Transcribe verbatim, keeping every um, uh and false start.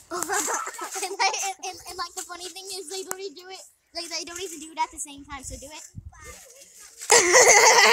and, like, and, and, and like the funny thing is they don't even do it. Like they don't even do it at the same time. So do it.